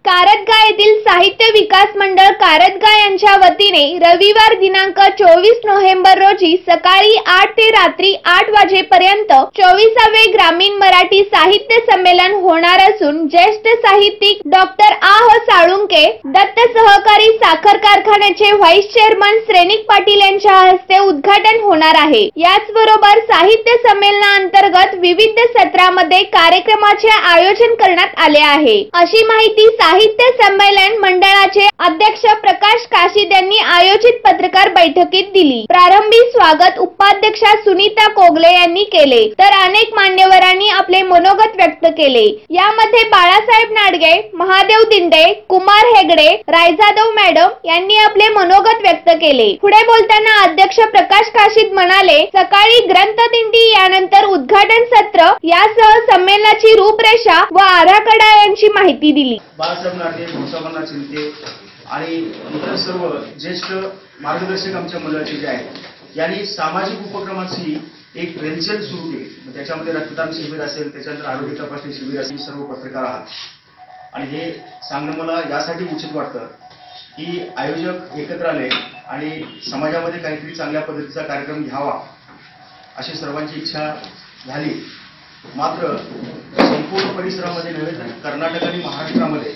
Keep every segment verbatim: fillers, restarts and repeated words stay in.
कारदगा येथील साहित्य विकास मंडळ कारदगा यांच्या वतीने रविवार दिनांक चोवीस नोव्हेंबर रोजी सकाळी आठ ते रात्री आठ वाजेपर्यंत चोवीसावे ग्रामीण मराठी साहित्य संमेलन होणार असून ज्येष्ठ साहित्यिक डॉक्टर आ ह साळुंके, दत्त सहकारी साखर कारखान्याचे व्हाईस चेअरमन श्रेनिक पाटील यांच्या हस्ते उद्घाटन होणार आहे। याचबरोबर साहित्य संमेलनाअंतर्गत विविध सत्रामध्ये कार्यक्रमाचे आयोजन करण्यात आले आहे, अशी माहिती साहित्य संमेलन मंडळाचे अध्यक्ष प्रकाश काशीद यांनी आयोजित पत्रकार बैठकीत दिली। प्रारंभी स्वागत उपाध्यक्षा सुनीता कोगले यांनी केले, तर अनेक मान्यवरांनी आपले मनोगत व्यक्त केले। यामध्ये बाळासाहेब नाडगे, महादेव दिंडे, कुमार हेगडे, रायजादव मॅडम यांनी आपले मनोगत व्यक्त केले। पुढे बोलताना अध्यक्ष प्रकाश काशीद म्हणाले, सकाळी ग्रंथदिंडी, यानंतर उद्घाटन सत्र यासह संमेलनाची रूपरेषा व आराखडा यांची माहिती दिली। बाळासाहेब नाडगे, भूषवना चिंते आणि इतर सर्व ज्येष्ठ मार्गदर्शक आमच्या मंडळाचे जे आहेत यांनी सामाजिक उपक्रमाची एक रेलचेल सुरू केली। त्याच्यामध्ये रक्तदान शिबिर असेल, त्याच्यानंतर आरोग्य तपासणी शिबिर असेल, सर्व पत्रकार आहात आणि हे सांगणं मला यासाठी उचित वाटतं की आयोजक एकत्र आले आणि समाजामध्ये काहीतरी चांगल्या पद्धतीचा कार्यक्रम घ्यावा अशी सर्वांची इच्छा झाली। मात्र संपूर्ण परिसरामध्ये नव्हे तर कर्नाटक आणि महाराष्ट्रामध्ये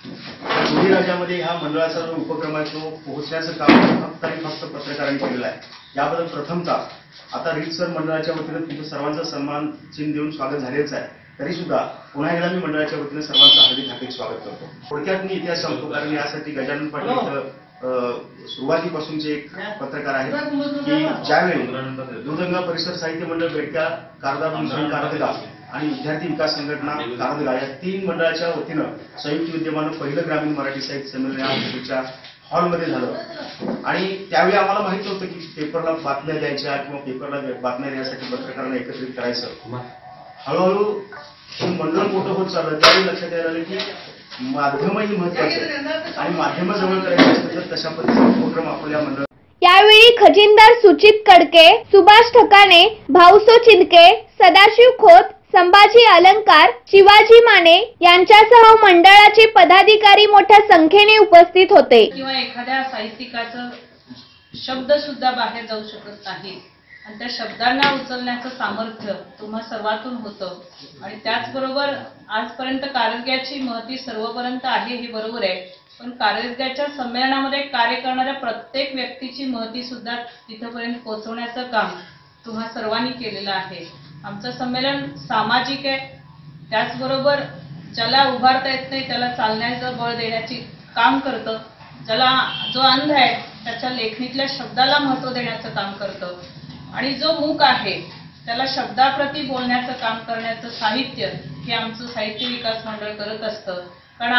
दोन्ही राज्यामध्ये ह्या मंडळाचा जो उपक्रम आहे तो पोहोचण्याचं काम फक्त आणि फक्त पत्रकारांनी केलेलं आहे। याबद्दल प्रथमतः आता रीतसर मंडळाच्या वतीने तुमचं सर्वांचा सन्मान चिन्ह देऊन स्वागत झालेच आहे, तरी सुद्धा पुन्हा एकदा मी मंडळाच्या वतीने सर्वांचं हार्दिक हार्दिक स्वागत करतो। थोडक्यात मी इतिहास सांगतो, कारण यासाठी गजानन पाटील इथं सुरुवातीपासूनचे एक पत्रकार आहेत की ज्यावेळी दूधगंगा परिसर साहित्य मंडळ बेडका, कारदा कारदगा आणि विद्यार्थी विकास संघटना कारदगा या तीन मंडळाच्या वतीनं संयुक्त विद्यमानं पहिलं ग्रामीण मराठी साहित्य संमेलन या हॉस्पिटलच्या हॉलमध्ये झालं आणि त्यावेळी आम्हाला माहित होतं की पेपरला बातम्या द्यायच्या किंवा पेपरला बातम्या देण्यासाठी पत्रकारांना एकत्रित करायचं। हळूहळू मंडळ मोठं होत चाललं, त्यावेळी लक्षात यायला आलं की माध्यमही महत्वाचं आणि माध्यम जवळ करायचं असेल तर तशा पद्धतीचा उपक्रम आपल्या मंडळ। यावेळी खजिनदार सुचित कडके, सुभाष ठकाणे, भाऊसो चिंदके, सदाशिव खोत, संभाजी अलंकार, शिवाजी माने यांच्यासह मंडळाचे पदाधिकारी मोठ्या संख्येने उपस्थित होते। किंवा एखाद्या साहित्यिकाचं शब्द सुद्धा बाहेर जाऊ शकत नाही आणि त्या शब्दांना उचलण्याचं सामर्थ्य तुम्हा सर्वातून होतं आणि त्याचबरोबर आजपर्यंत कारदग्याची महती सर्वपर्यंत आहे हे बरोबर आहे, पण कारदग्याच्या संमेलनामध्ये कार्य करणाऱ्या प्रत्येक व्यक्तीची महती सुद्धा तिथपर्यंत पोहोचवण्याचं काम तुम्हा सर्वांनी केलेलं आहे। आमचं संमेलन सामाजिक आहे, त्याचबरोबर ज्याला उभारता येत नाही त्याला चालण्याचं बळ देण्याची काम करतं, ज्याला जो अंध आहे त्याच्या लेखणीतल्या शब्दाला महत्त्व देण्याचं काम करतं आणि जो मूक आहे त्याला शब्दाप्रती बोलण्याचं काम करण्याचं साहित्य हे आमचं साहित्य विकास मंडळ करत असतं।